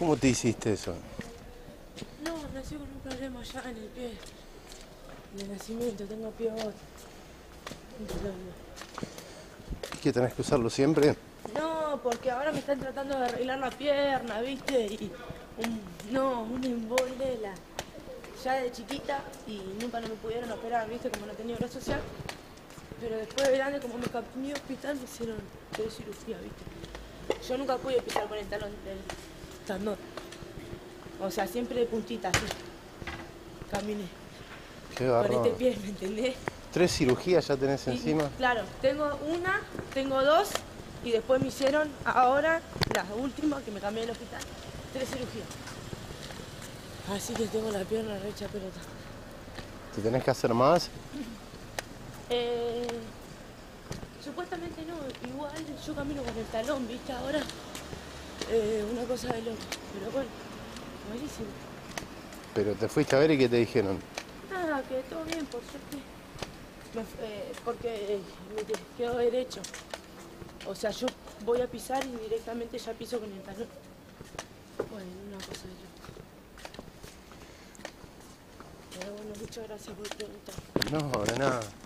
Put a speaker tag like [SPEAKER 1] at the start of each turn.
[SPEAKER 1] ¿Cómo te hiciste eso?
[SPEAKER 2] No, nací con un problema ya en el pie. De nacimiento, tengo pivot. Un problema.
[SPEAKER 1] ¿Y que tenés que usarlo siempre?
[SPEAKER 2] No, porque ahora me están tratando de arreglar la pierna, ¿viste? Y un embole ya de chiquita y nunca no me pudieron operar, ¿viste? Como no tenía obra social. Pero después de grande, como me cambié de hospital, me hicieron 3 cirugías, ¿viste? Yo nunca pude pisar con el talón del tendón. O sea, siempre de puntita, así. Caminé.
[SPEAKER 1] Qué
[SPEAKER 2] Con este
[SPEAKER 1] garrón.
[SPEAKER 2] pie, ¿me entendés?
[SPEAKER 1] 3 cirugías ya tenés
[SPEAKER 2] Y,
[SPEAKER 1] encima.
[SPEAKER 2] claro, tengo 2 y después me hicieron ahora, la última que me cambié del hospital, 3 cirugías. Así que tengo la pierna recha pelota.
[SPEAKER 1] ¿Te tenés que hacer más?
[SPEAKER 2] Supuestamente no, igual yo camino con el talón, ¿viste? Ahora, una cosa de loco. Pero bueno, buenísimo.
[SPEAKER 1] Pero te fuiste a ver y ¿qué te dijeron?
[SPEAKER 2] Nada, que todo bien, por suerte. Porque me quedo derecho. O sea, yo voy a pisar y directamente ya piso con el talón. Bueno, una cosa de loco. Pero bueno, muchas gracias por preguntar.
[SPEAKER 1] No, de nada.